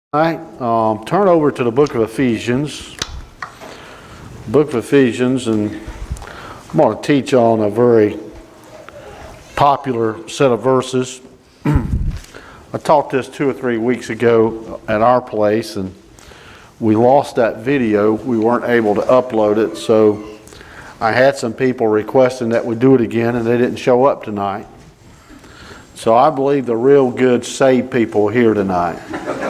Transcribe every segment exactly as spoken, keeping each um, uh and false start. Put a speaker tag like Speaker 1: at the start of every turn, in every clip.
Speaker 1: All right, um, turn over to the book of Ephesians, book of Ephesians, and I'm going to teach on a very popular set of verses. I taught this two or three weeks ago at our place, and we lost that video. We weren't able to upload it, so I had some people requesting that we do it again, and they didn't show up tonight. So I believe the real good saved people are here tonight.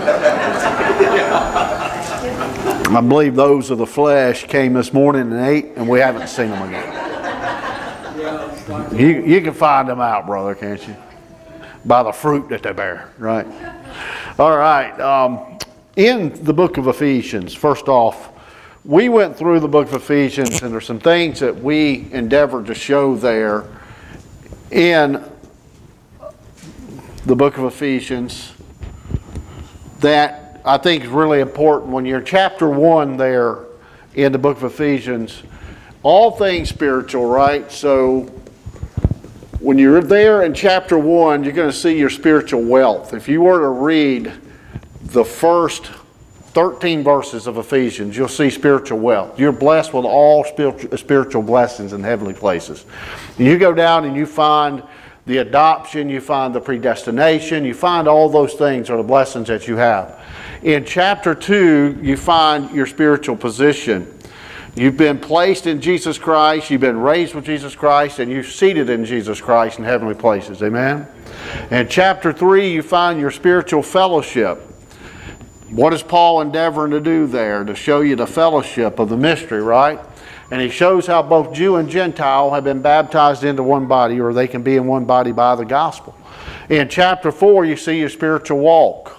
Speaker 1: I believe those of the flesh came this morning and ate, and we haven't seen them again. You, you can find them out, brother, can't you? By the fruit that they bear, right? All right. Um, in the book of Ephesians, first off, we went through the book of Ephesians, and there's some things that we endeavored to show there in the book of Ephesians that I think is really important. When you're in chapter one there in the book of Ephesians, all things spiritual, right? So when you're there in chapter one, you're going to see your spiritual wealth. If you were to read the first thirteen verses of Ephesians, you'll see spiritual wealth. You're blessed with all spiritual blessings in heavenly places. And you go down and you find the adoption, you find the predestination, you find all those things are the blessings that you have. In chapter two, you find your spiritual position. You've been placed in Jesus Christ, you've been raised with Jesus Christ, and you're seated in Jesus Christ in heavenly places. Amen? In chapter three, you find your spiritual fellowship. What is Paul endeavoring to do there? To show you the fellowship of the mystery, right? And he shows how both Jew and Gentile have been baptized into one body, or they can be in one body by the gospel. In chapter four, you see your spiritual walk.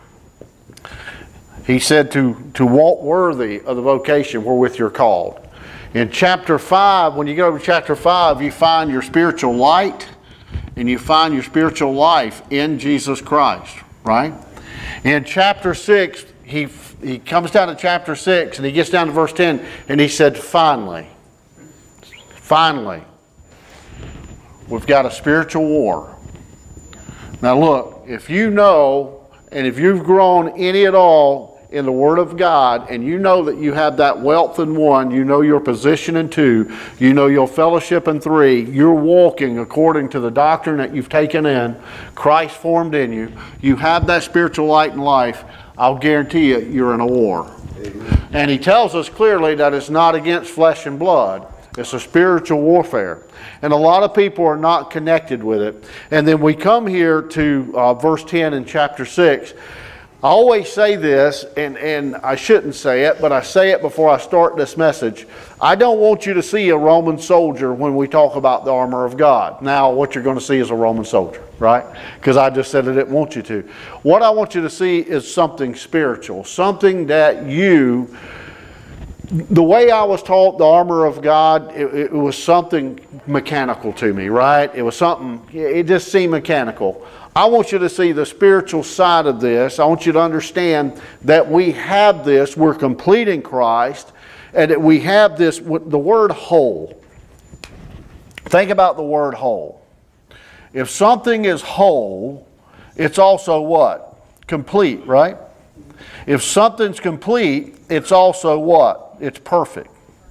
Speaker 1: He said to, to walk worthy of the vocation wherewith you're called. In chapter five, when you go to chapter five, you find your spiritual light and you find your spiritual life in Jesus Christ, right? In chapter six, he, he comes down to chapter six and he gets down to verse ten and he said, finally, finally, we've got a spiritual war. Now look, if you know and if you've grown any at all in the Word of God, and you know that you have that wealth in one, you know your position in two, you know your fellowship in three, you're walking according to the doctrine that you've taken in, Christ formed in you, you have that spiritual light in life, I'll guarantee you, you're in a war. Amen. And he tells us clearly that it's not against flesh and blood. It's a spiritual warfare. And a lot of people are not connected with it. And then we come here to uh, verse ten in chapter six. I always say this, and, and I shouldn't say it, but I say it before I start this message. I don't want you to see a Roman soldier when we talk about the armor of God. Now, what you're going to see is a Roman soldier, right? Because I just said I didn't want you to. What I want you to see is something spiritual, something that you... The way I was taught the armor of God, it, it was something mechanical to me, right? It was something, it just seemed mechanical. I want you to see the spiritual side of this. I want you to understand that we have this, we're complete in Christ, and that we have this, the word whole. Think about the word whole. If something is whole, it's also what? Complete, right? If something's complete, it's also what? It's perfect.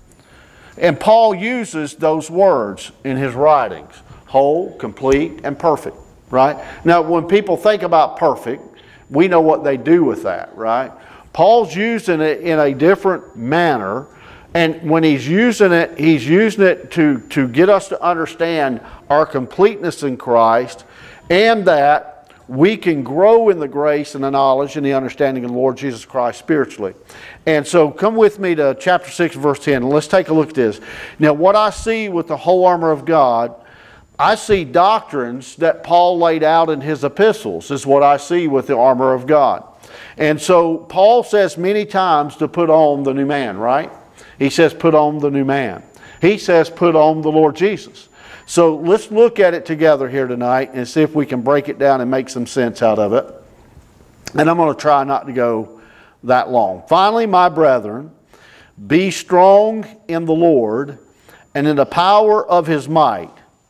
Speaker 1: And Paul uses those words in his writings. Whole, complete, and perfect. Right? Now, when people think about perfect, we know what they do with that, right? Paul's using it in a different manner, and when he's using it, he's using it to, to get us to understand our completeness in Christ, and that we can grow in the grace and the knowledge and the understanding of the Lord Jesus Christ spiritually. And so come with me to chapter six, verse ten, and let's take a look at this. Now, what I see with the whole armor of God, I see doctrines that Paul laid out in his epistles, is what I see with the armor of God. And so Paul says many times to put on the new man, right? He says put on the new man. He says put on the Lord Jesus. So let's look at it together here tonight and see if we can break it down and make some sense out of it. And I'm going to try not to go that long. Finally, my brethren, be strong in the Lord and in the power of His might.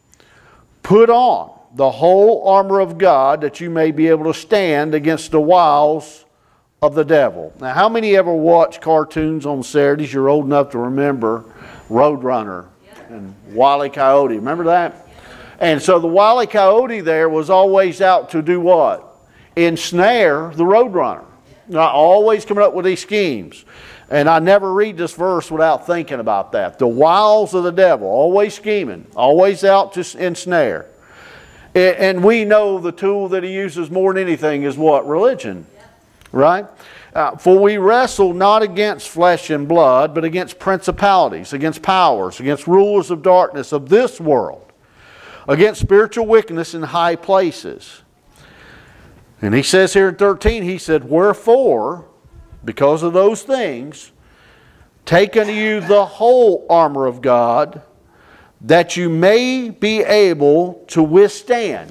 Speaker 1: Put on the whole armor of God, that you may be able to stand against the wiles of the devil. Now, how many ever watch cartoons on Saturdays? You're old enough to remember Roadrunner and Wile E. Coyote. Remember that? And so the Wile E. Coyote there was always out to do what? Ensnare the Roadrunner. Now, always coming up with these schemes. And I never read this verse without thinking about that. The wiles of the devil, always scheming, always out to ensnare. And we know the tool that he uses more than anything is what? Religion. Right? Uh, for we wrestle not against flesh and blood, but against principalities, against powers, against rulers of darkness of this world, against spiritual wickedness in high places. And he says here in thirteen, he said, wherefore, because of those things, take unto you the whole armor of God, that you may be able to withstand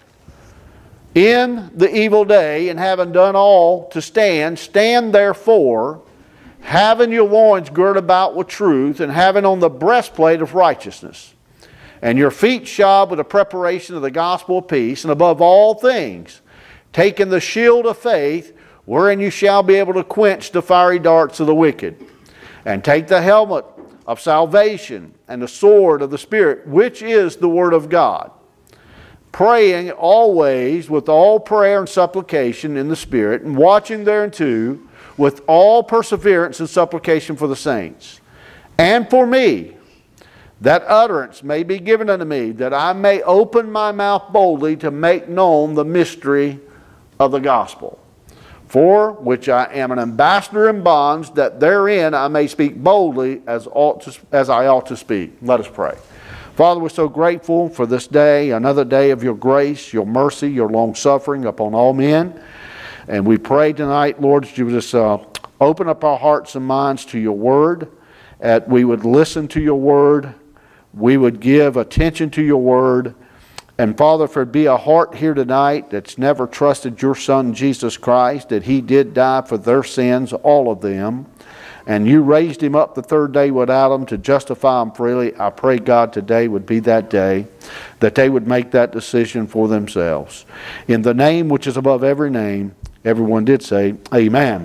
Speaker 1: in the evil day, and having done all to stand, stand therefore, having your loins girt about with truth, and having on the breastplate of righteousness, and your feet shod with the preparation of the gospel of peace, and above all things, taking the shield of faith, wherein you shall be able to quench the fiery darts of the wicked, and take the helmet of salvation, and the sword of the Spirit, which is the Word of God, praying always with all prayer and supplication in the Spirit, and watching thereunto with all perseverance and supplication for the saints, and for me, that utterance may be given unto me, that I may open my mouth boldly to make known the mystery of the gospel, for which I am an ambassador in bonds, that therein I may speak boldly as, ought to, as I ought to speak. Let us pray. Father, we're so grateful for this day, another day of your grace, your mercy, your long-suffering upon all men. And we pray tonight, Lord, that you would just uh, open up our hearts and minds to your word, that we would listen to your word, we would give attention to your word. And Father, if there be a heart here tonight that's never trusted your Son, Jesus Christ, that he did die for their sins, all of them, and you raised him up the third day without them to justify them freely, I pray, God, today would be that day that they would make that decision for themselves. In the name which is above every name, everyone did say, amen.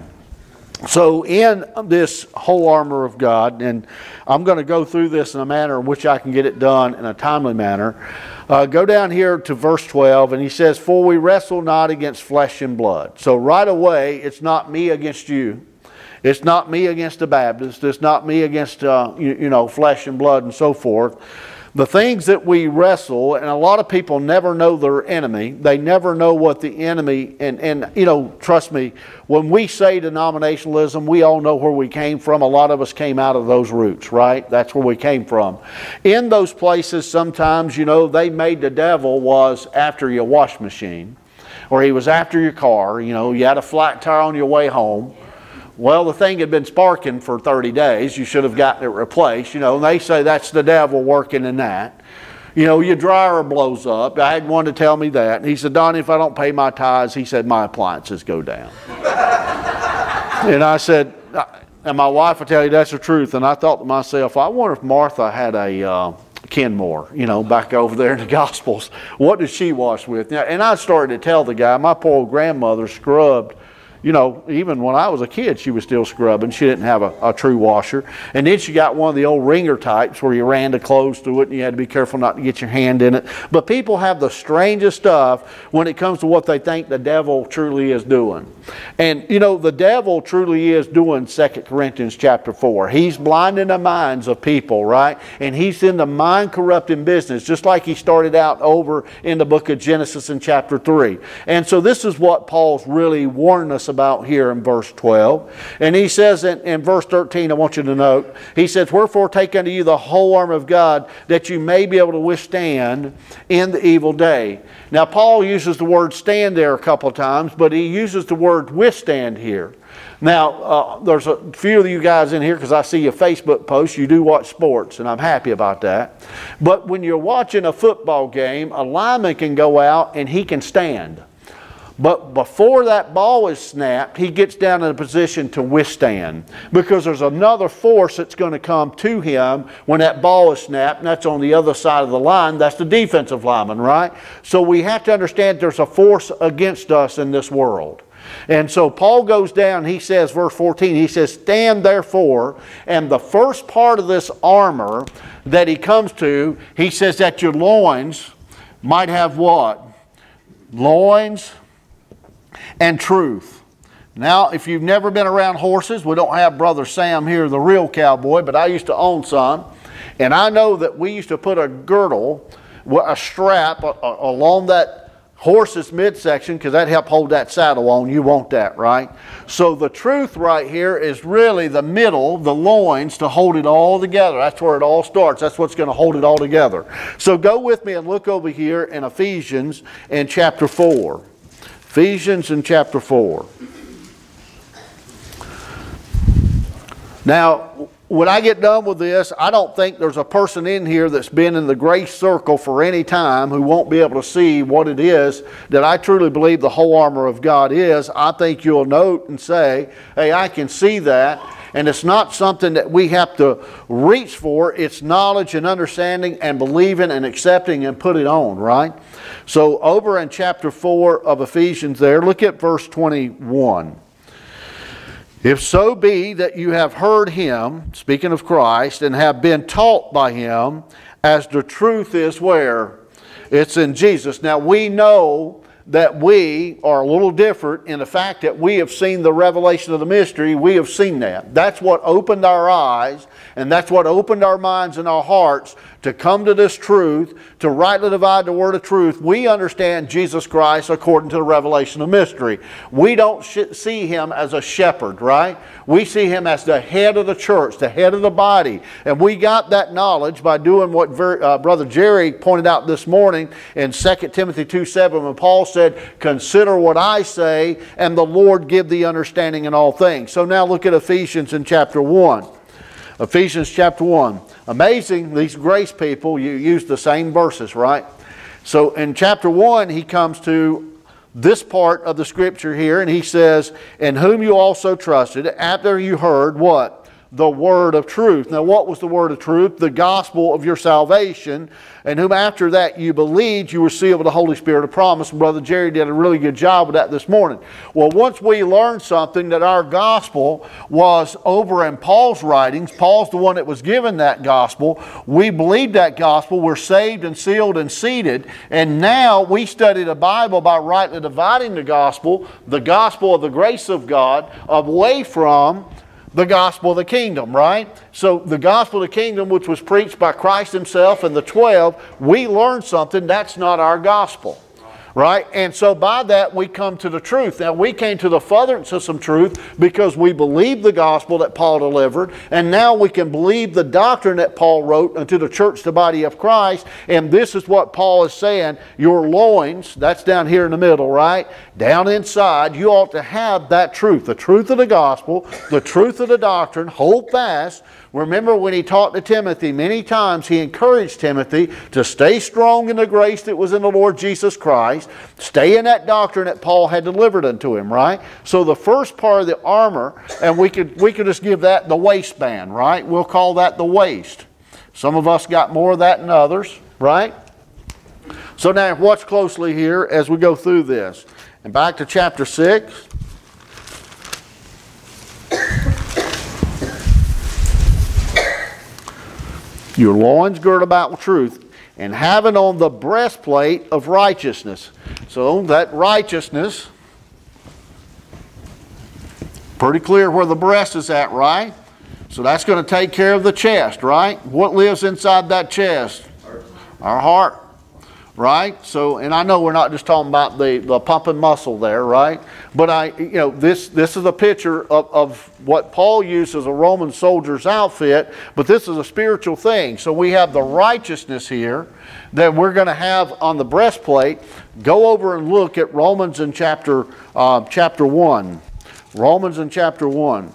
Speaker 1: So in this whole armor of God, and I'm going to go through this in a manner in which I can get it done in a timely manner. Uh, go down here to verse twelve, and he says, for we wrestle not against flesh and blood. So right away, it's not me against you. It's not me against the Baptists. It's not me against, uh, you, you know, flesh and blood and so forth. The things that we wrestle, and a lot of people never know their enemy. They never know what the enemy, and, and you know, trust me, when we say denominationalism, we all know where we came from. A lot of us came out of those roots, right? That's where we came from. In those places, sometimes, you know, they made the devil was after your wash machine, or he was after your car. You know, you had a flat tire on your way home. Well, the thing had been sparking for thirty days. You should have gotten it replaced. You know, and they say that's the devil working in that. You know, your dryer blows up. I had one to tell me that. And he said, Donnie, if I don't pay my tithes, he said, my appliances go down. And I said, and my wife will tell you that's the truth. And I thought to myself, I wonder if Martha had a uh, Kenmore, you know, back over there in the Gospels. What did she wash with? And I started to tell the guy, my poor old grandmother scrubbed. You know, even when I was a kid, she was still scrubbing. She didn't have a, a true washer. And then she got one of the old wringer types where you ran the clothes through it and you had to be careful not to get your hand in it. But people have the strangest stuff when it comes to what they think the devil truly is doing. And, you know, the devil truly is doing Second Corinthians chapter four. He's blinding the minds of people, right? And he's in the mind-corrupting business, just like he started out over in the book of Genesis in chapter three. And so this is what Paul's really warning us about. about here in verse twelve. And he says in, in verse thirteen, I want you to note, he says, wherefore take unto you the whole armor of God, that you may be able to withstand in the evil day. Now Paul uses the word stand there a couple of times, but he uses the word withstand here. Now, uh, there's a few of you guys in here, because I see your Facebook posts, you do watch sports, and I'm happy about that. But when you're watching a football game, a lineman can go out and he can stand. But before that ball is snapped, he gets down in a position to withstand, because there's another force that's going to come to him when that ball is snapped, and that's on the other side of the line. That's the defensive lineman, right? So we have to understand there's a force against us in this world. And so Paul goes down, he says, verse fourteen, he says, stand therefore, and the first part of this armor that he comes to, he says that your loins might have what? Loins and truth. Now, if you've never been around horses, we don't have Brother Sam here, the real cowboy, but I used to own some. And I know that we used to put a girdle, a strap along that horse's midsection, because that helped hold that saddle on. You want that, right? So the truth right here is really the middle, the loins, to hold it all together. That's where it all starts. That's what's going to hold it all together. So go with me and look over here in Ephesians in chapter four. Ephesians in chapter four. Now, when I get done with this, I don't think there's a person in here that's been in the grace circle for any time who won't be able to see what it is that I truly believe the whole armor of God is. I think you'll note and say, hey, I can see that. And it's not something that we have to reach for. It's knowledge and understanding and believing and accepting and put it on, right? So over in chapter four of Ephesians there, look at verse twenty-one. If so be that you have heard him, speaking of Christ, and have been taught by him, as the truth is where? It's in Jesus. Now we know that we are a little different in the fact that we have seen the revelation of the mystery. We have seen that. That's what opened our eyes, and that's what opened our minds and our hearts to come to this truth, to rightly divide the word of truth. We understand Jesus Christ according to the revelation of mystery. We don't see him as a shepherd, right? We see him as the head of the church, the head of the body. And we got that knowledge by doing what uh, Brother Jerry pointed out this morning in Second Timothy two seven, when Paul said, consider what I say, and the Lord give thee understanding in all things. So now look at Ephesians in chapter one. Ephesians chapter one. Amazing, these grace people, you use the same verses, right? So in chapter one, he comes to this part of the scripture here, and he says, in whom you also trusted, after you heard what? The word of truth. Now what was the word of truth? The gospel of your salvation, and whom after that you believed, you were sealed with the Holy Spirit of promise. And Brother Jerry did a really good job with that this morning. Well, once we learned something, that our gospel was over in Paul's writings, Paul's the one that was given that gospel, we believed that gospel, we're saved and sealed and seated, and now we study the Bible by rightly dividing the gospel, the gospel of the grace of God, away from the gospel of the kingdom, right? So the gospel of the kingdom, which was preached by Christ himself and the twelve, we learned something. That's not our gospel, right? And so by that we come to the truth. Now we came to the furtherance of some truth because we believed the gospel that Paul delivered, and now we can believe the doctrine that Paul wrote unto the church, the body of Christ. And this is what Paul is saying. Your loins, that's down here in the middle, right? Down inside, you ought to have that truth, the truth of the gospel, the truth of the doctrine. Hold fast. Remember when he talked to Timothy, many times he encouraged Timothy to stay strong in the grace that was in the Lord Jesus Christ. Stay in that doctrine that Paul had delivered unto him, right? So the first part of the armor, and we could, we could just give that the waistband, right? We'll call that the waist. Some of us got more of that than others, right? So now watch closely here as we go through this. And back to chapter six. Your loins girt about with truth, and having on the breastplate of righteousness. So that righteousness, pretty clear where the breast is at, right? So that's going to take care of the chest, right? What lives inside that chest? Our heart, right? So, and I know we're not just talking about the, the pumping muscle there, right? But I, you know, this, this is a picture of, of what Paul used as a Roman soldier's outfit, but this is a spiritual thing. So we have the righteousness here that we're going to have on the breastplate. Go over and look at Romans in chapter, uh, chapter one. Romans in chapter one.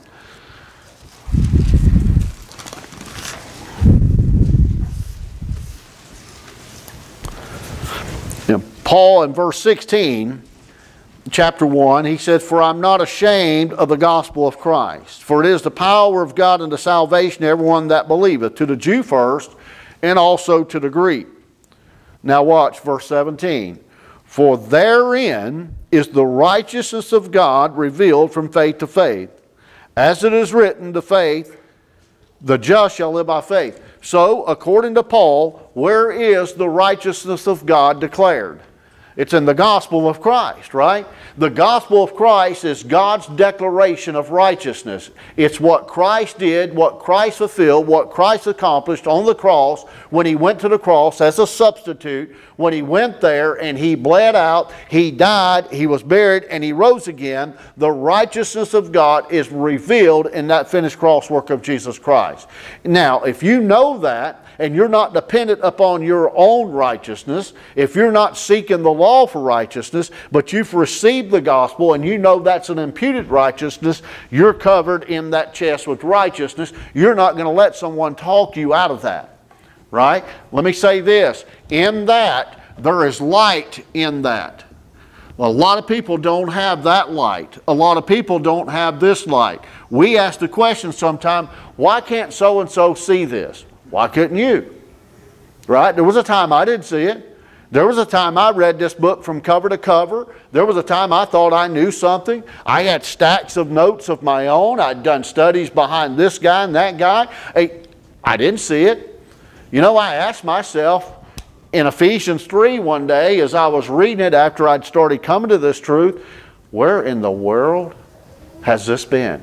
Speaker 1: Paul in verse sixteen, chapter one, he says, "For I'm not ashamed of the gospel of Christ, for it is the power of God unto salvation to everyone that believeth, to the Jew first, and also to the Greek." Now watch verse seventeen. "For therein is the righteousness of God revealed from faith to faith. As it is written, the faith, the just shall live by faith." So, according to Paul, where is the righteousness of God declared? It's in the gospel of Christ, right? The gospel of Christ is God's declaration of righteousness. It's what Christ did, what Christ fulfilled, what Christ accomplished on the cross when He went to the cross as a substitute. When He went there and He bled out, He died, He was buried, and He rose again. The righteousness of God is revealed in that finished cross work of Jesus Christ. Now, if you know that, and you're not dependent upon your own righteousness, if you're not seeking the law for righteousness, but you've received the gospel and you know that's an imputed righteousness, you're covered in that chest with righteousness. You're not going to let someone talk you out of that, right? Let me say this. In that, there is light in that. Well, a lot of people don't have that light. A lot of people don't have this light. We ask the question sometimes, why can't so-and-so see this? Why couldn't you? Right? There was a time I didn't see it. There was a time I read this book from cover to cover. There was a time I thought I knew something. I had stacks of notes of my own. I'd done studies behind this guy and that guy. Hey, I didn't see it. You know, I asked myself in Ephesians three one day as I was reading it after I'd started coming to this truth, where in the world has this been?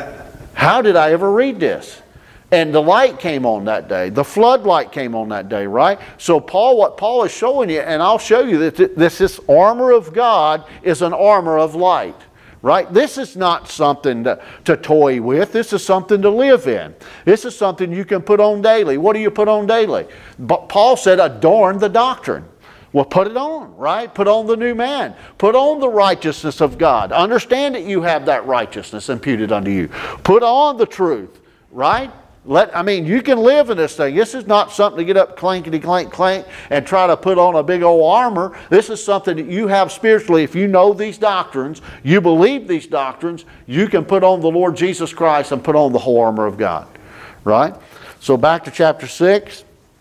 Speaker 1: How did I ever read this? And the light came on that day. The floodlight came on that day, right? So Paul, what Paul is showing you, and I'll show you that this, this armor of God is an armor of light, right? This is not something to, to toy with. This is something to live in. This is something you can put on daily. What do you put on daily? But Paul said, adorn the doctrine. Well, put it on, right? Put on the new man. Put on the righteousness of God. Understand that you have that righteousness imputed unto you. Put on the truth, right? Let, I mean, you can live in this thing. This is not something to get up clankety clank clank and try to put on a big old armor. This is something that you have spiritually. If you know these doctrines, you believe these doctrines, you can put on the Lord Jesus Christ and put on the whole armor of God. Right? So back to chapter six.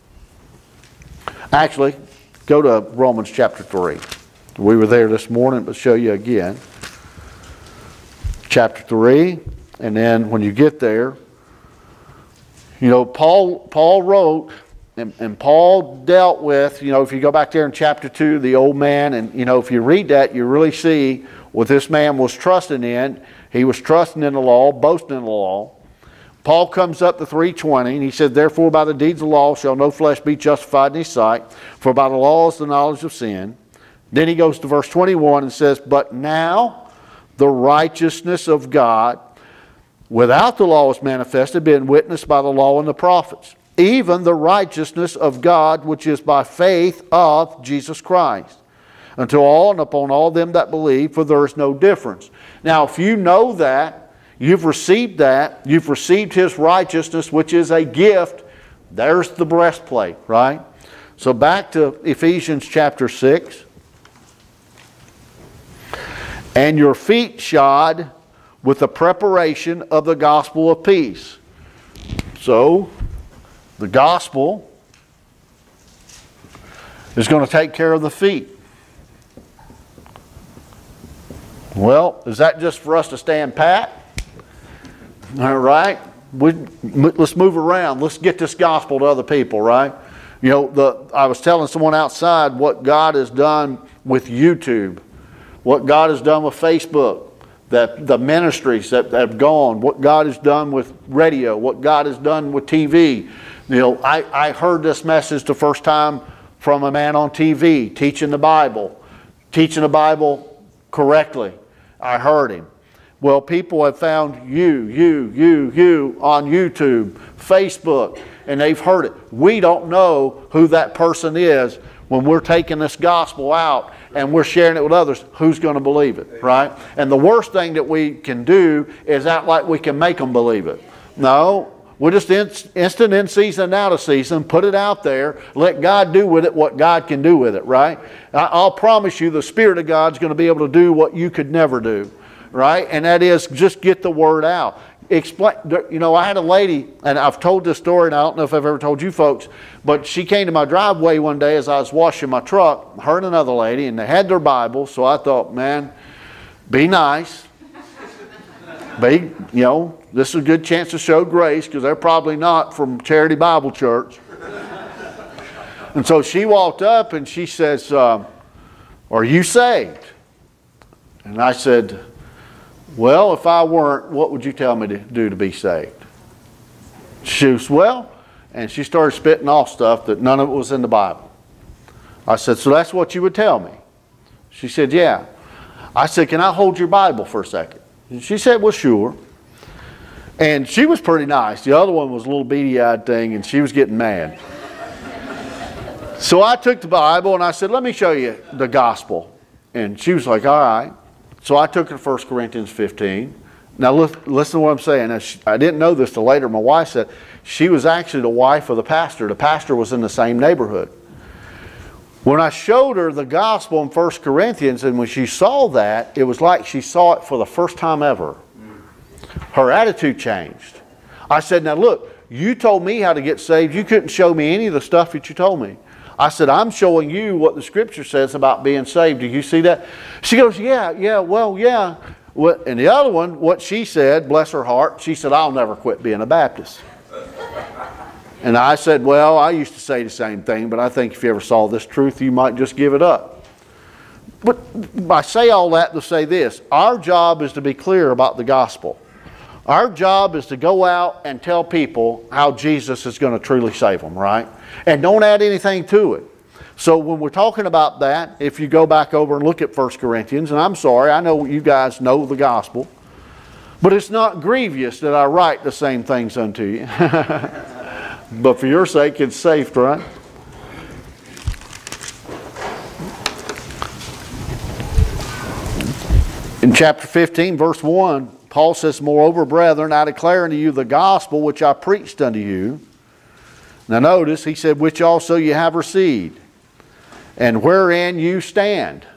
Speaker 1: Actually, go to Romans chapter three. We were there this morning, but show you again. Chapter three, and then when you get there, you know, Paul, Paul wrote, and, and Paul dealt with, you know, if you go back there in chapter two, the old man, and, you know, if you read that, you really see what this man was trusting in. He was trusting in the law, boasting in the law. Paul comes up to three twenty, and he said, "Therefore by the deeds of the law shall no flesh be justified in his sight, for by the law is the knowledge of sin." Then he goes to verse twenty-one and says, "But now the righteousness of God without the law is manifested, being witnessed by the law and the prophets, even the righteousness of God which is by faith of Jesus Christ, unto all and upon all them that believe, for there is no difference." Now, if you know that, you've received that, you've received His righteousness, which is a gift, there's the breastplate, right? So back to Ephesians chapter six. "And your feet shod with the preparation of the gospel of peace." So, the gospel is going to take care of the feet. Well, is that just for us to stand pat? All right. We, let's move around. Let's get this gospel to other people, right? You know, the, I was telling someone outside what God has done with YouTube, what God has done with Facebook, that the ministries that have gone, what God has done with radio, what God has done with T V. You know, I, I heard this message the first time from a man on T V teaching the Bible, teaching the Bible correctly. I heard him. Well, people have found you, you, you, you on YouTube, Facebook, and they've heard it. We don't know who that person is. When we're taking this gospel out and we're sharing it with others, who's going to believe it, right? And the worst thing that we can do is act like we can make them believe it. No, We'll just inst instant in season and out of season, put it out there, let God do with it what God can do with it, right? I, I'll promise you the Spirit of God's going to be able to do what you could never do, right? And that is just get the word out. Explain, you know, I had a lady, and I've told this story, and I don't know if I've ever told you folks, but she came to my driveway one day as I was washing my truck, her and another lady, and they had their Bible, so I thought, man, be nice. Be, you know, this is a good chance to show grace because they're probably not from Charity Bible Church. And so she walked up and she says, uh, are you saved? And I said, well, if I weren't, what would you tell me to do to be saved? She was, well, and she started spitting off stuff that none of it was in the Bible. I said, so that's what you would tell me? She said, yeah. I said, can I hold your Bible for a second? And she said, well, sure. And she was pretty nice. The other one was a little beady-eyed thing, and she was getting mad. So I took the Bible, and I said, let me show you the gospel. And she was like, all right. So I took her to First Corinthians fifteen. Now listen, listen to what I'm saying. Now, she, I didn't know this till later. My wife said she was actually the wife of the pastor. The pastor was in the same neighborhood. When I showed her the gospel in First Corinthians, and when she saw that, it was like she saw it for the first time ever. Her attitude changed. I said, now look, you told me how to get saved. You couldn't show me any of the stuff that you told me. I said, I'm showing you what the Scripture says about being saved. Do you see that? She goes, yeah, yeah, well, yeah. And the other one, what she said, bless her heart, she said, I'll never quit being a Baptist. And I said, well, I used to say the same thing, but I think if you ever saw this truth, you might just give it up. But I say all that to say this. Our job is to be clear about the gospel. Our job is to go out and tell people how Jesus is going to truly save them, right? And don't add anything to it. So when we're talking about that, if you go back over and look at First Corinthians, and I'm sorry, I know you guys know the gospel, but it's not grievous that I write the same things unto you. But for your sake, it's safe, right? In chapter fifteen, verse one, Paul says, moreover, brethren, I declare unto you the gospel which I preached unto you. Now notice, he said, which also you have received, and wherein you stand,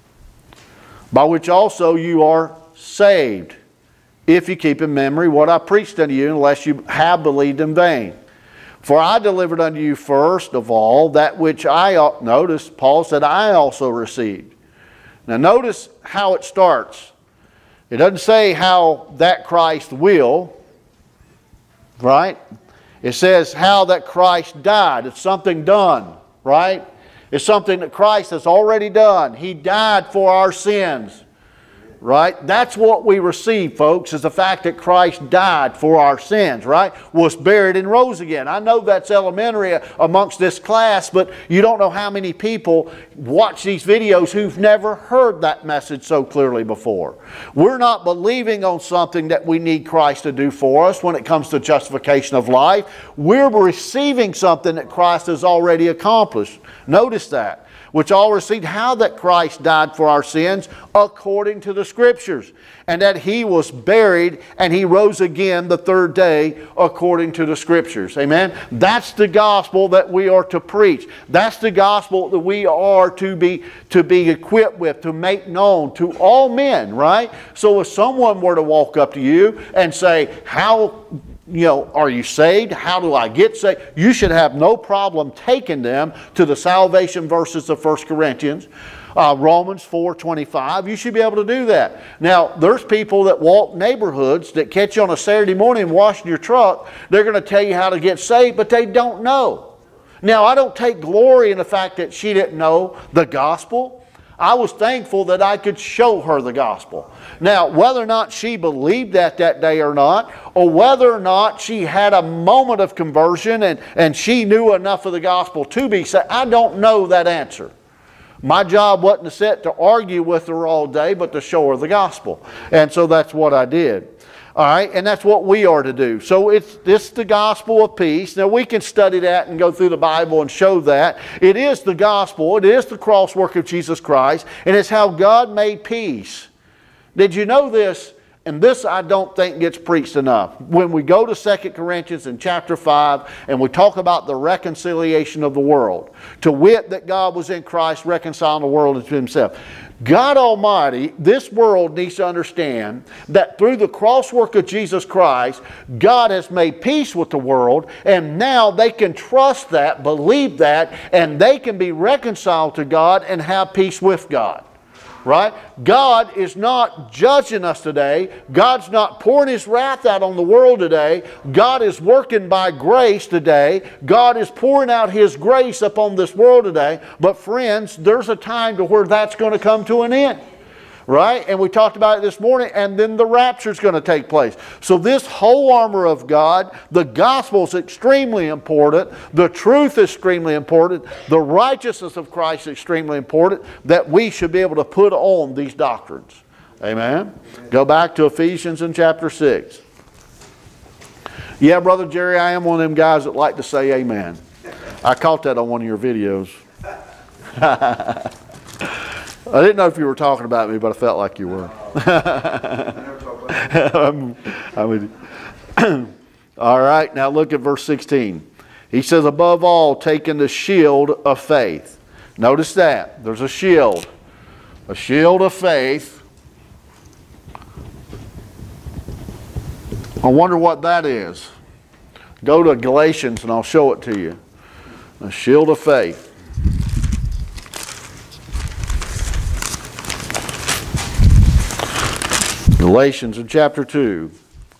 Speaker 1: by which also you are saved, if you keep in memory what I preached unto you, unless you have believed in vain. For I delivered unto you first of all that which I, notice, Paul said, I also received. Now notice how it starts. It doesn't say how that Christ will, right? It says how that Christ died. It's something done, right? It's something that Christ has already done. He died for our sins, right? That's what we receive, folks, is the fact that Christ died for our sins, right? Was buried and rose again. I know that's elementary amongst this class, but you don't know how many people watch these videos who've never heard that message so clearly before. We're not believing on something that we need Christ to do for us when it comes to justification of life. We're receiving something that Christ has already accomplished. Notice that. Which all received how that Christ died for our sins according to the Scriptures, and that He was buried and He rose again the third day according to the Scriptures. Amen? That's the gospel that we are to preach. That's the gospel that we are to be, to be equipped with, to make known to all men, right? So if someone were to walk up to you and say, how... You know, are you saved? How do I get saved? You should have no problem taking them to the salvation verses of First Corinthians, uh, Romans four twenty-five. You should be able to do that. Now, there's people that walk neighborhoods that catch you on a Saturday morning washing your truck. They're going to tell you how to get saved, but they don't know. Now, I don't take glory in the fact that she didn't know the gospel. I was thankful that I could show her the gospel. Now, whether or not she believed that that day or not, or whether or not she had a moment of conversion and, and she knew enough of the gospel to be saved, I don't know that answer. My job wasn't to sit to argue with her all day, but to show her the gospel. And so that's what I did. All right, and that's what we are to do. So it's this the gospel of peace. Now we can study that and go through the Bible and show that. It is the gospel. It is the cross work of Jesus Christ. And it's how God made peace. Did you know this? And this I don't think gets preached enough. When we go to Second Corinthians in chapter five and we talk about the reconciliation of the world, to wit that God was in Christ reconciling the world unto himself. God Almighty, this world needs to understand that through the cross work of Jesus Christ, God has made peace with the world, and now they can trust that, believe that, and they can be reconciled to God and have peace with God. Right? God is not judging us today. God's not pouring his wrath out on the world today. God is working by grace today. God is pouring out his grace upon this world today. But friends, there's a time to where that's going to come to an end. Right? And we talked about it this morning, and then the rapture is going to take place. So this whole armor of God, the gospel is extremely important. The truth is extremely important. The righteousness of Christ is extremely important, that we should be able to put on these doctrines. Amen? Amen. Go back to Ephesians in chapter six. Yeah, Brother Jerry, I am one of them guys that like to say amen. I caught that on one of your videos. I didn't know if you were talking about me, but I felt like you were. I mean, all right, now look at verse sixteen. He says, above all, taking the shield of faith. Notice that. There's a shield. A shield of faith. I wonder what that is. Go to Galatians and I'll show it to you. A shield of faith. Galatians in chapter two.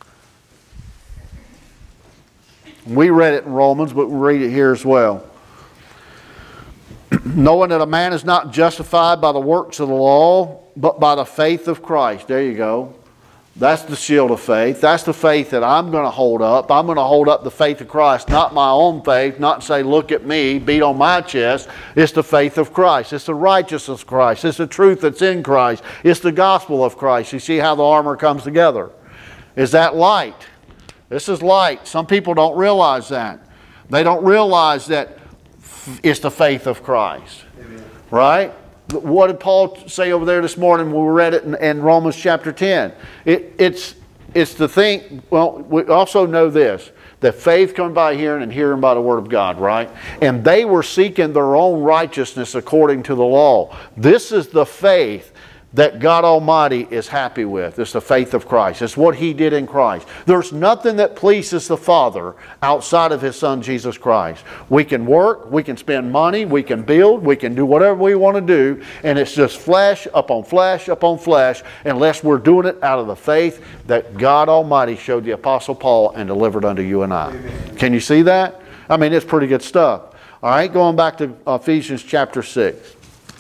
Speaker 1: We read it in Romans, but we read it here as well. Knowing that a man is not justified by the works of the law, but by the faith of Christ. There you go. That's the shield of faith. That's the faith that I'm going to hold up. I'm going to hold up the faith of Christ, not my own faith, not say, look at me, beat on my chest. It's the faith of Christ. It's the righteousness of Christ. It's the truth that's in Christ. It's the gospel of Christ. You see how the armor comes together. Is that light? This is light. Some people don't realize that. They don't realize that it's the faith of Christ. Amen. Right? What did Paul say over there this morning when we read it in, in Romans chapter ten? It, it's, it's the thing, well, we also know this, that faith comes by hearing and hearing by the word of God, right? And they were seeking their own righteousness according to the law. This is the faith that God Almighty is happy with. It's the faith of Christ. It's what he did in Christ. There's nothing that pleases the Father outside of his Son Jesus Christ. We can work, we can spend money, we can build, we can do whatever we want to do, and it's just flesh upon flesh upon flesh, unless we're doing it out of the faith that God Almighty showed the Apostle Paul and delivered unto you and I. Amen. Can you see that? I mean, it's pretty good stuff. All right, going back to Ephesians chapter six.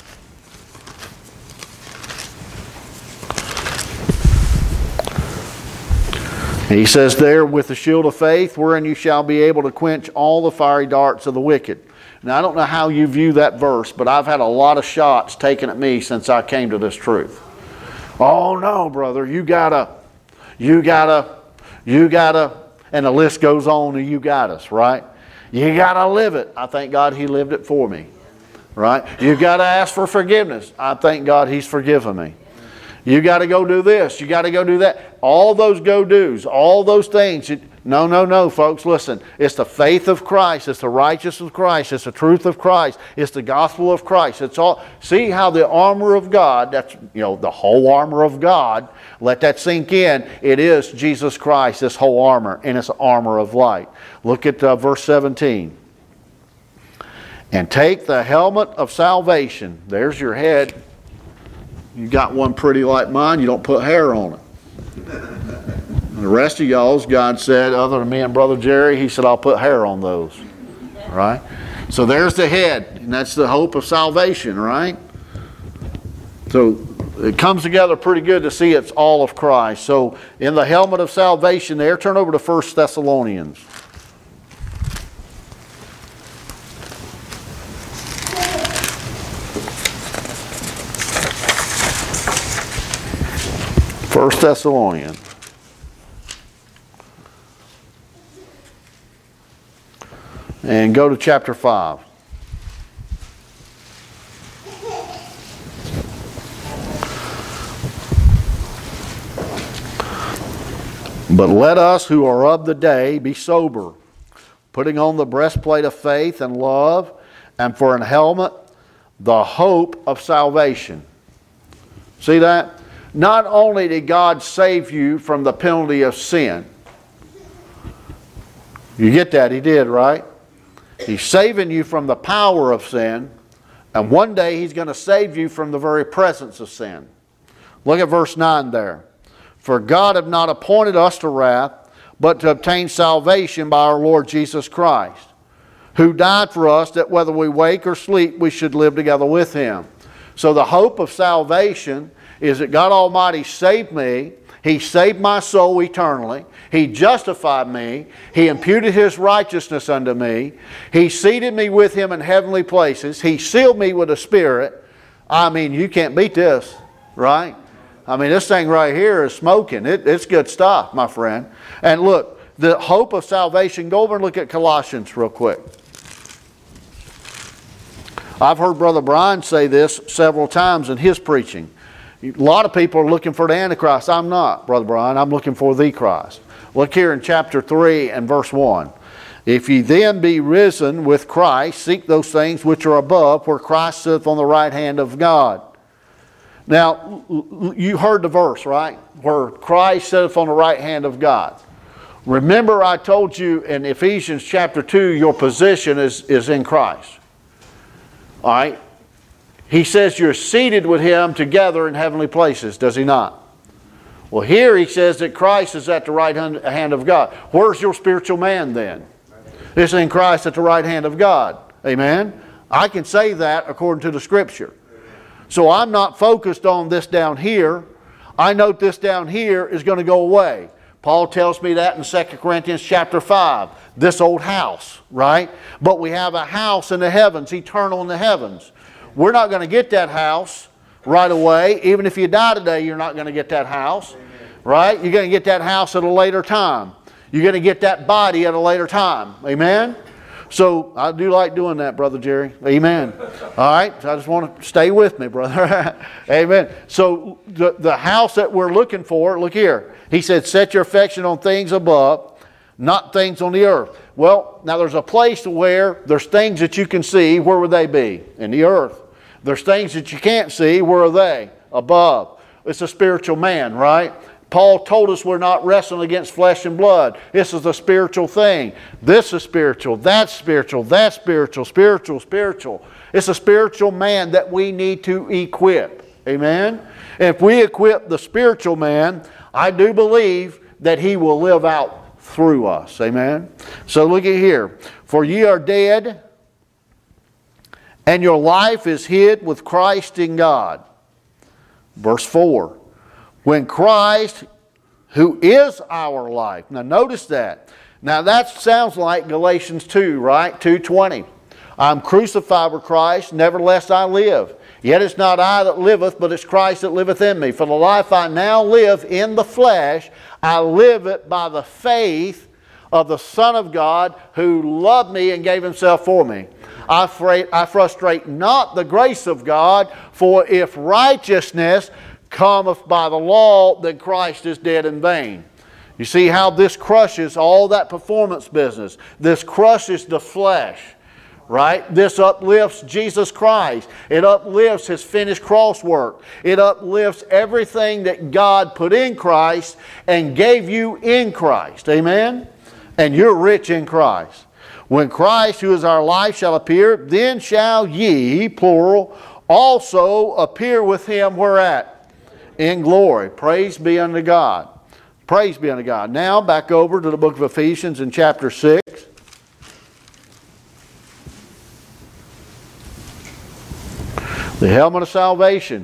Speaker 1: He says there, with the shield of faith, wherein you shall be able to quench all the fiery darts of the wicked. Now, I don't know how you view that verse, but I've had a lot of shots taken at me since I came to this truth. Oh, no, brother, you gotta, you gotta, you gotta, and the list goes on and you got us, right? You gotta live it. I thank God he lived it for me, right? You gotta ask for forgiveness. I thank God he's forgiven me. You got to go do this. You got to go do that. All those go-dos, all those things. No, no, no, folks, listen. It's the faith of Christ. It's the righteousness of Christ. It's the truth of Christ. It's the gospel of Christ. It's all. See how the armor of God, that's, you know, the whole armor of God, let that sink in. It is Jesus Christ, this whole armor, and it's armor of light. Look at uh, verse seventeen. And take the helmet of salvation. There's your head. You got one pretty like mine, you don't put hair on it. And the rest of y'all's, God said, other than me and Brother Jerry, he said, I'll put hair on those. Right? So there's the head, and that's the hope of salvation, right? So it comes together pretty good to see it's all of Christ. So in the helmet of salvation there, turn over to First Thessalonians. First Thessalonians. And go to chapter five. But let us who are of the day be sober, putting on the breastplate of faith and love, and for an helmet, the hope of salvation. See that? Not only did God save you from the penalty of sin. You get that? He did, right? He's saving you from the power of sin, and one day He's going to save you from the very presence of sin. Look at verse nine there. For God hath not appointed us to wrath, but to obtain salvation by our Lord Jesus Christ, who died for us, that whether we wake or sleep, we should live together with Him. So the hope of salvation is that God Almighty saved me. He saved my soul eternally. He justified me. He imputed His righteousness unto me. He seated me with Him in heavenly places. He sealed me with a Spirit. I mean, you can't beat this, right? I mean, this thing right here is smoking. It, it's good stuff, my friend. And look, the hope of salvation. Go over and look at Colossians real quick. I've heard Brother Brian say this several times in his preaching. A lot of people are looking for the Antichrist. I'm not, Brother Brian. I'm looking for the Christ. Look here in chapter three and verse one. If ye then be risen with Christ, seek those things which are above, where Christ sitteth on the right hand of God. Now, you heard the verse, right? Where Christ sitteth on the right hand of God. Remember I told you in Ephesians chapter two, your position is, is in Christ. All right? He says you're seated with Him together in heavenly places, does He not? Well, here He says that Christ is at the right hand of God. Where's your spiritual man then? It's in Christ at the right hand of God. Amen? I can say that according to the Scripture. So I'm not focused on this down here. I note this down here is going to go away. Paul tells me that in Second Corinthians chapter five. This old house, right? But we have a house in the heavens, eternal in the heavens. We're not going to get that house right away. Even if you die today, you're not going to get that house, right? You're going to get that house at a later time. You're going to get that body at a later time. Amen? So I do like doing that, Brother Jerry. Amen. All right? So I just want to stay with me, brother. Amen. So the, the house that we're looking for, look here. He said, set your affection on things above, not things on the earth. Well, now there's a place where there's things that you can see. Where would they be? In the earth. There's things that you can't see. Where are they? Above. It's a spiritual man, right? Paul told us we're not wrestling against flesh and blood. This is a spiritual thing. This is spiritual. That's spiritual. That's spiritual. Spiritual, spiritual. It's a spiritual man that we need to equip. Amen? And if we equip the spiritual man, I do believe that he will live out through us. Amen? So look at here. For ye are dead, and your life is hid with Christ in God. Verse four. When Christ, who is our life. Now notice that. Now that sounds like Galatians two, right? two twenty. I'm crucified with Christ, nevertheless I live. Yet it's not I that liveth, but it's Christ that liveth in me. For the life I now live in the flesh, I live it by the faith of the Son of God, who loved me and gave Himself for me. I, fr- I frustrate not the grace of God, for if righteousness cometh by the law, then Christ is dead in vain. You see how this crushes all that performance business. This crushes the flesh, right? This uplifts Jesus Christ. It uplifts His finished cross work. It uplifts everything that God put in Christ and gave you in Christ. Amen? And you're rich in Christ. When Christ, who is our life, shall appear, then shall ye, plural, also appear with Him where at? In glory. Praise be unto God. Praise be unto God. Now back over to the book of Ephesians in chapter six. The helmet of salvation.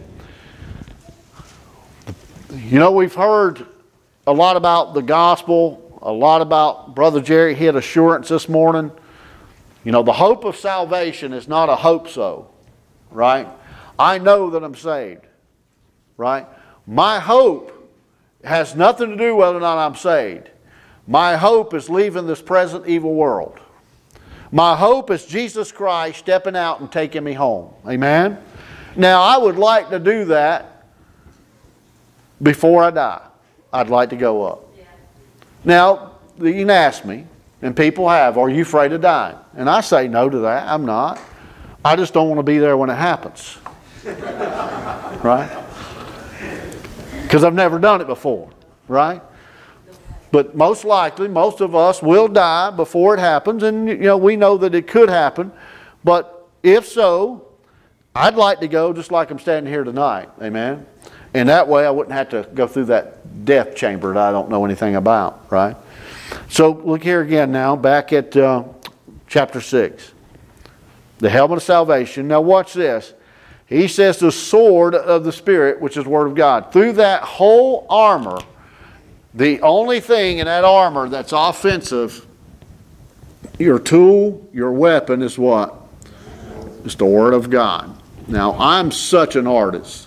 Speaker 1: You know, we've heard a lot about the gospel, a lot about Brother Jerry hit assurance this morning. You know, the hope of salvation is not a hope so, right? I know that I'm saved, right? My hope has nothing to do with whether or not I'm saved. My hope is leaving this present evil world. My hope is Jesus Christ stepping out and taking me home. Amen? Now, I would like to do that before I die. I'd like to go up. Now, you can ask me, and people have, are you afraid of dying? And I say no to that. I'm not. I just don't want to be there when it happens. Right? Because I've never done it before. Right? But most likely, most of us will die before it happens. And, you know, we know that it could happen. But if so, I'd like to go just like I'm standing here tonight. Amen? And that way I wouldn't have to go through that death chamber that I don't know anything about. Right? So look here again now, back at uh, chapter six. The helmet of salvation. Now watch this. He says the sword of the Spirit, which is the Word of God. Through that whole armor, the only thing in that armor that's offensive, your tool, your weapon is what? It's the Word of God. Now I'm such an artist.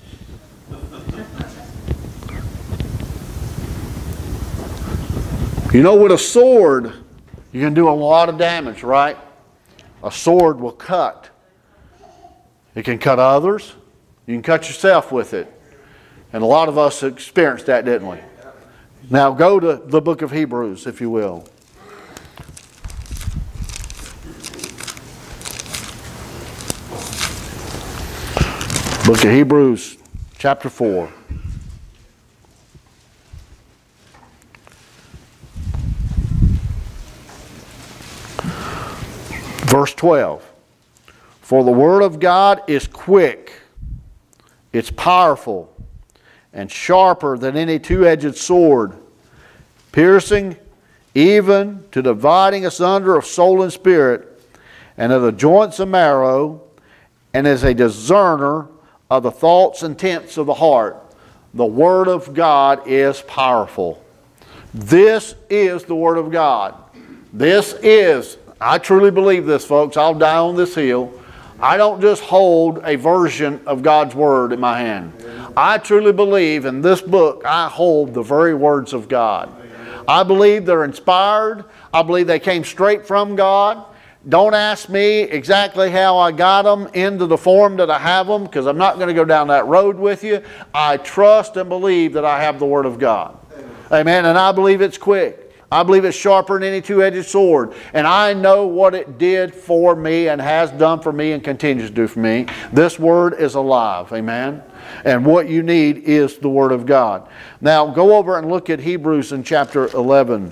Speaker 1: You know, with a sword, you can do a lot of damage, right? A sword will cut. It can cut others. You can cut yourself with it. And a lot of us experienced that, didn't we? Now go to the book of Hebrews, if you will. Book of Hebrews, chapter four. Verse twelve, for the word of God is quick, it's powerful, and sharper than any two-edged sword, piercing even to dividing asunder of soul and spirit, and of the joints and marrow, and is a discerner of the thoughts and intents of the heart. The word of God is powerful. This is the word of God. This is I truly believe this, folks. I'll die on this hill. I don't just hold a version of God's Word in my hand. I truly believe in this book I hold the very words of God. I believe they're inspired. I believe they came straight from God. Don't ask me exactly how I got them into the form that I have them, because I'm not going to go down that road with you. I trust and believe that I have the Word of God. Amen. And I believe it's quick. I believe it's sharper than any two-edged sword. And I know what it did for me and has done for me and continues to do for me. This Word is alive. Amen. And what you need is the Word of God. Now go over and look at Hebrews in chapter eleven.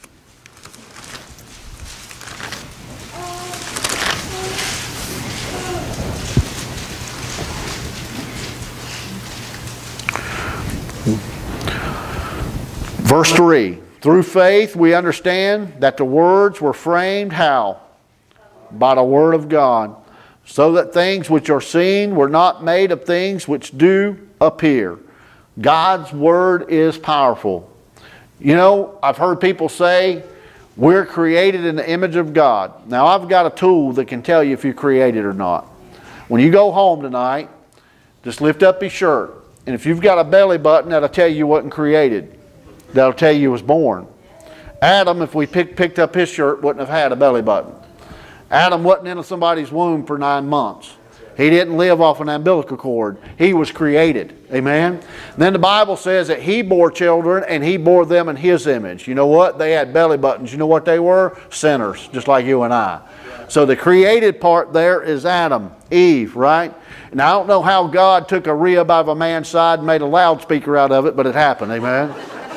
Speaker 1: Verse three. Through faith we understand that the words were framed how? By the Word of God. So that things which are seen were not made of things which do appear. God's Word is powerful. You know, I've heard people say, we're created in the image of God. Now I've got a tool that can tell you if you're created or not. When you go home tonight, just lift up your shirt. And if you've got a belly button, that'll tell you you wasn't created. That'll tell you he was born. Adam, if we pick, picked up his shirt, wouldn't have had a belly button. Adam wasn't in somebody's womb for nine months. He didn't live off an umbilical cord. He was created. Amen? And then the Bible says that he bore children and he bore them in his image. You know what? They had belly buttons. You know what they were? Sinners, just like you and I. So the created part there is Adam, Eve, right? And I don't know how God took a rib out of a man's side and made a loudspeaker out of it, but it happened. Amen?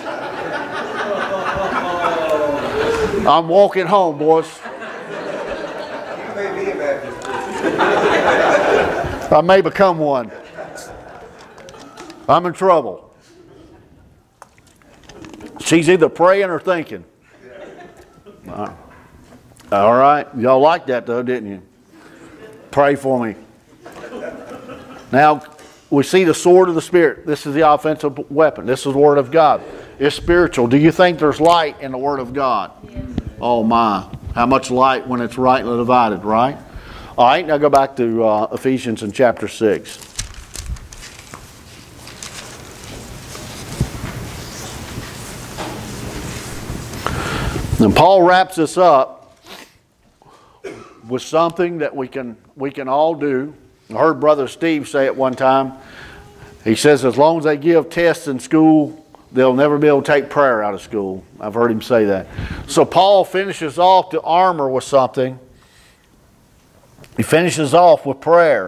Speaker 1: I'm walking home, boys. I may become one. I'm in trouble. She's either praying or thinking. All right. Y'all liked that though, didn't you? Pray for me. Now, we see the sword of the Spirit. This is the offensive weapon. This is the Word of God. It's spiritual. Do you think there's light in the Word of God? Yes. Oh my. How much light when it's rightly divided, right? All right, now go back to uh, Ephesians in chapter six. And Paul wraps this up with something that we can, we can all do. I heard Brother Steve say it one time. He says as long as they give tests in school, they'll never be able to take prayer out of school. I've heard him say that. So Paul finishes off the armor with something. He finishes off with prayer.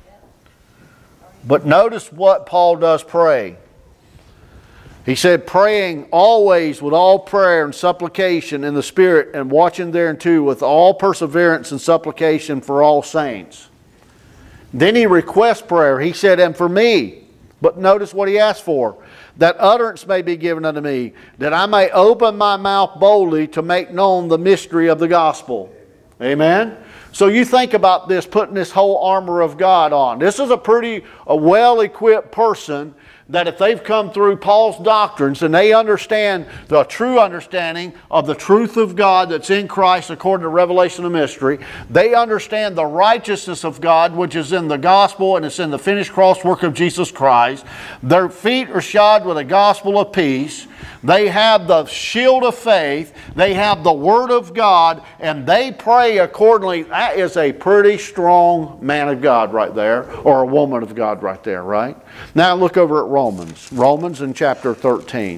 Speaker 1: But notice what Paul does pray. He said, praying always with all prayer and supplication in the Spirit, and watching thereunto with all perseverance and supplication for all saints. Then he requests prayer. He said, and for me, but notice what he asked for, that utterance may be given unto me, that I may open my mouth boldly to make known the mystery of the gospel. Amen? So you think about this, putting this whole armor of God on. This is a pretty a well-equipped person that if they've come through Paul's doctrines and they understand the true understanding of the truth of God that's in Christ according to revelation of mystery, they understand the righteousness of God which is in the gospel and it's in the finished cross work of Jesus Christ. Their feet are shod with the gospel of peace. They have the shield of faith. They have the Word of God, and they pray accordingly. That is a pretty strong man of God right there, or a woman of God right there, right? Now look over at Romans. Romans in chapter thirteen.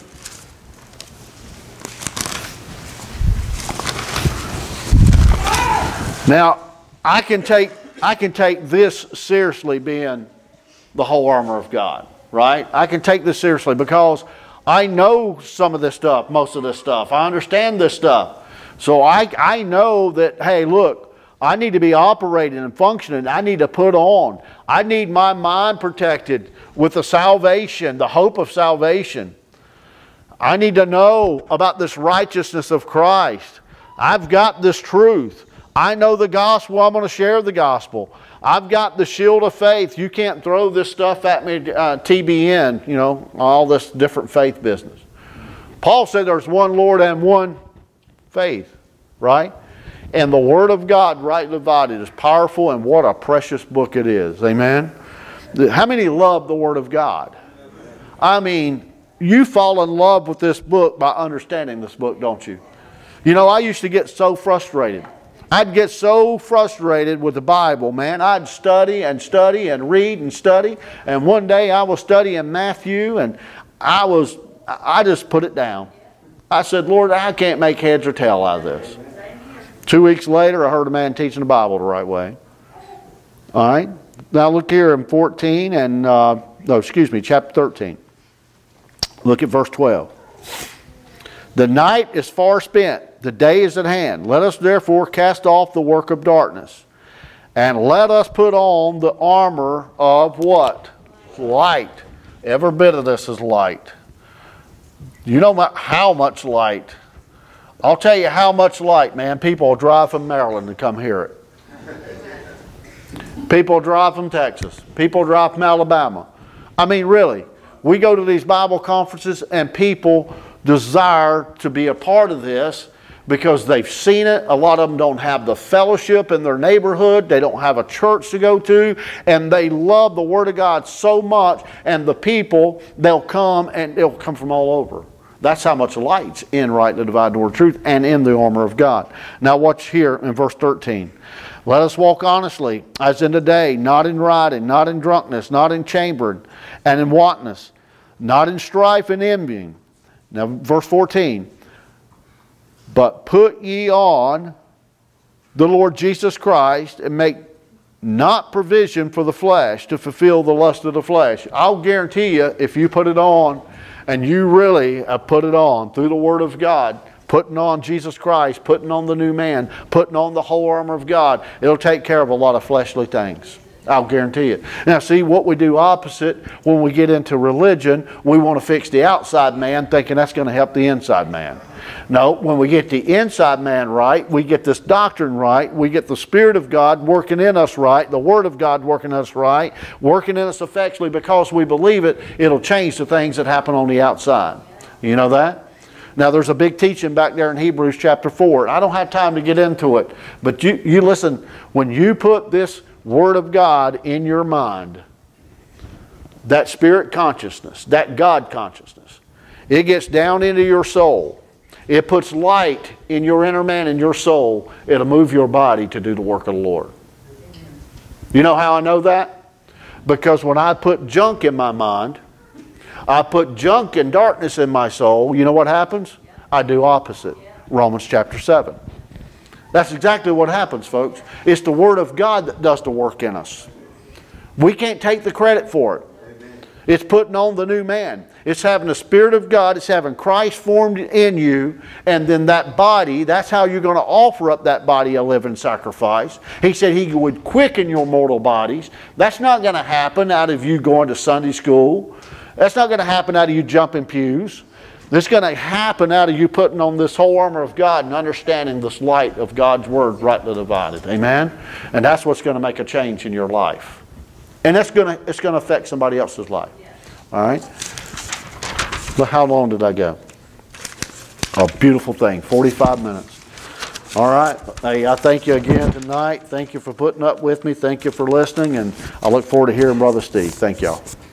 Speaker 1: Now, I can take, I can take this seriously being the whole armor of God, right? I can take this seriously because I know some of this stuff, most of this stuff. I understand this stuff. So I, I know that, hey, look, I need to be operating and functioning. I need to put on. I need my mind protected with the salvation, the hope of salvation. I need to know about this righteousness of Christ. I've got this truth. I know the gospel. I'm going to share the gospel. I've got the shield of faith. You can't throw this stuff at me, uh, T B N, you know, all this different faith business. Paul said there's one Lord and one faith, right? And the Word of God, rightly divided, is powerful, and what a precious book it is. Amen? How many love the Word of God? I mean, you fall in love with this book by understanding this book, don't you? You know, I used to get so frustrated. I'd get so frustrated with the Bible, man. I'd study and study and read and study. And one day I was studying Matthew, and I was, I just put it down. I said, Lord, I can't make heads or tail out of this. Two weeks later, I heard a man teaching the Bible the right way. All right. Now look here in fourteen and, uh, no, excuse me, chapter thirteen. Look at verse twelve. The night is far spent, the day is at hand. Let us therefore cast off the work of darkness, and let us put on the armor of what? Light. Every bit of this is light. You know how much light? I'll tell you how much light, man. People will drive from Maryland to come hear it. People drive from Texas. People drive from Alabama. I mean, really. We go to these Bible conferences and people desire to be a part of this because they've seen it. A lot of them don't have the fellowship in their neighborhood. They don't have a church to go to. And they love the Word of God so much. And the people, they'll come and they'll come from all over. That's how much light's in rightly dividing the word of truth and in the armor of God. Now watch here in verse thirteen. Let us walk honestly as in the day, not in rioting, not in drunkenness, not in chambering, and in wantonness, not in strife and envying. Now verse fourteen. But put ye on the Lord Jesus Christ, and make not provision for the flesh to fulfill the lust of the flesh. I'll guarantee you, if you put it on, and you really have put it on through the Word of God, putting on Jesus Christ, putting on the new man, putting on the whole armor of God, it'll take care of a lot of fleshly things. I'll guarantee it. Now see, what we do opposite when we get into religion, we want to fix the outside man thinking that's going to help the inside man. No, when we get the inside man right, we get this doctrine right, we get the Spirit of God working in us right, the Word of God working in us right, working in us effectually because we believe it, it'll change the things that happen on the outside. You know that? Now there's a big teaching back there in Hebrews chapter four. I don't have time to get into it, but you, you listen, when you put this Word of God in your mind, that spirit consciousness, that God consciousness, it gets down into your soul. It puts light in your inner man and your soul. It'll move your body to do the work of the Lord. You know how I know that? Because when I put junk in my mind, I put junk and darkness in my soul. You know what happens? I do opposite. Romans chapter seven. That's exactly what happens, folks. It's the Word of God that does the work in us. We can't take the credit for it. It's putting on the new man. It's having the Spirit of God. It's having Christ formed in you. And then that body, that's how you're going to offer up that body a living sacrifice. He said He would quicken your mortal bodies. That's not going to happen out of you going to Sunday school. That's not going to happen out of you jumping pews. It's going to happen out of you putting on this whole armor of God and understanding this light of God's Word rightly divided. Amen? And that's what's going to make a change in your life. And it's going to, it's going to affect somebody else's life. All right? But how long did I go? A beautiful thing. forty-five minutes. All right. Hey, I thank you again tonight. Thank you for putting up with me. Thank you for listening. And I look forward to hearing Brother Steve. Thank y'all.